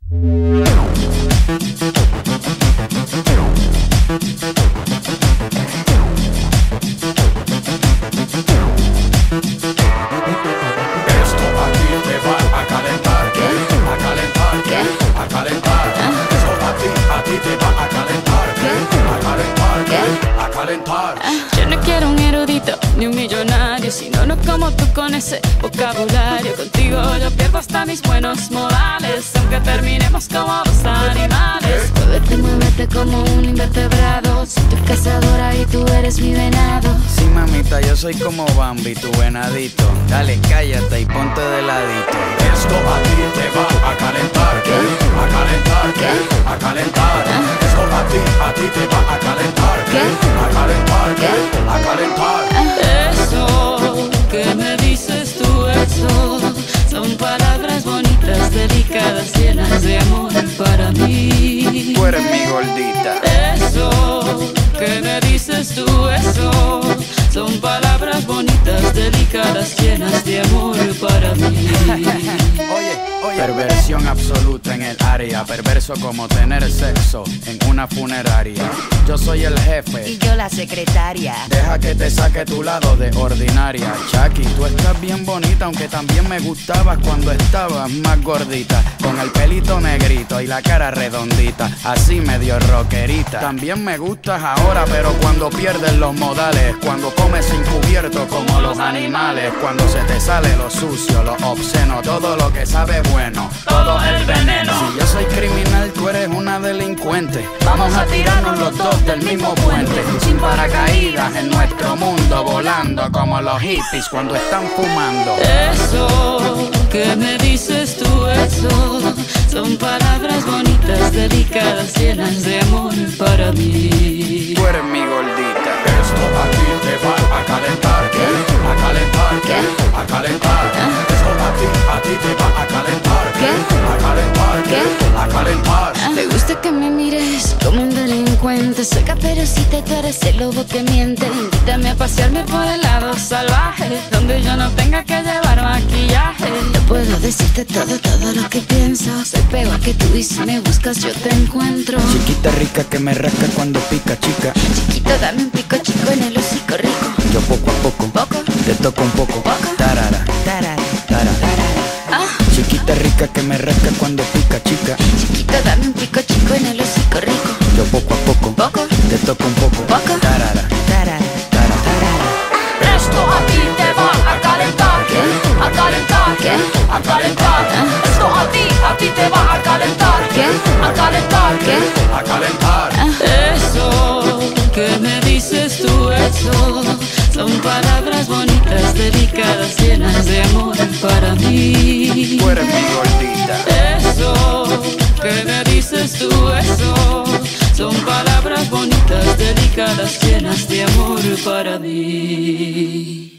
Yo no quiero un erudito ni un millonario, sino no como tú con ese vocabulario. Contigo yo pierdo hasta mis buenos modales, aunque terminemos como dos animales. Muévete como un invertebrado. Soy tu cazadora y tú eres mi venado. Sí, mamita, yo soy como Bambi, tu venadito. Dale, cállate y ponte de ladito. Esto a ti te va a calentar, ¿qué? A calentar, ¿qué? A calentar. Esto a ti te va a calentar, ¿qué? A calentar, ¿qué? A calentar. Eso que me dices tú, eso son palabras bonitas, delicadas, llenas de amor para mí. Tú eres mi gordita. Eso que me dices tú, eso son palabras bonitas, delicadas, llenas de amor para mí. Oye, perversión absoluta en el área. Perverso como tener sexo en una funeraria. Yo soy el jefe y yo la secretaria. Deja que te saque tu lado de ordinaria. Chucky, tú estás bien bonita, aunque también me gustabas cuando estabas más gordita. Con el pelito negrito y la cara redondita, así medio rockerita. También me gustas ahora, pero cuando pierdes los modales. Cuando comes encubierto como los animales. Cuando se te sale lo sucio, lo obsceno, todo lo que sabe bueno, todo el veneno. Si yo soy criminal, tú eres una delincuente. Vamos a tirarnos los dos del mismo puente, sin paracaídas en nuestro mundo, volando como los hippies cuando están fumando. Eso que me dices tú, eso son palabras bonitas, delicadas, llenas de amor para mí. Tú eres mi gordita. Esto a ti te va a calentar, ¿qué? A calentar, ¿qué? A calentar. Esto a ti te va a calentar, ¿qué? A calentar, ¿qué? A calentar. Me gusta que me mires como un delincuente. Soy caperucita y tú eres el lobo que miente. Invítame a pasearme por el lado salvaje, donde yo no tenga que llevar maquillaje. Yo puedo decirte todo lo que pienso. Soy peor que tú y si me buscas yo te encuentro. Chiquita rica que me rasca cuando pica, chica. Chiquito, dame un pico chico en el hocico rico. Yo poco a poco te toco un poco. Tarara, tarara, tarara. Chiquita rica que me rasca cuando pica, chica. Chiquito, dame un pico chico en el hocico rico. Yo poco a poco te toco un poco. Tarara, tarara, tarara. Esto a ti te va a calentar, ¿qué? A calentar, ¿qué? A calentar. Esto a ti te va a calentar, ¿qué? A calentar, ¿qué? A calentar. Eso que me dices tú, eso son palabras bonitas, delicadas, llenas de amor para mí. Tú eres mi gordita. Eso que me dices tú, eso son palabras bonitas, delicadas, llenas de amor para mí.